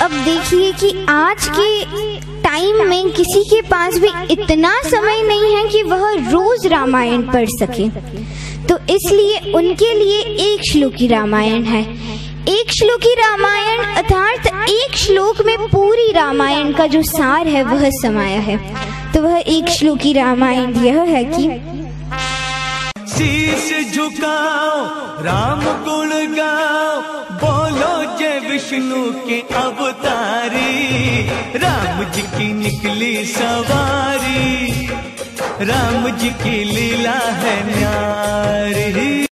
अब देखिए कि आज के टाइम में किसी के पास भी इतना समय नहीं है कि वह रोज रामायण पढ़ सके, तो इसलिए उनके लिए एक श्लोकी रामायण है। एक श्लोकी रामायण अर्थात एक श्लोक में पूरी रामायण का जो सार है वह समाया है। तो वह एक श्लोकी रामायण यह है कि शीश झुकाओ राम गुण गाओ, बोलो जय विष्णु के अवतारी। राम जी की निकली सवारी, राम जी की लीला है न्यारी।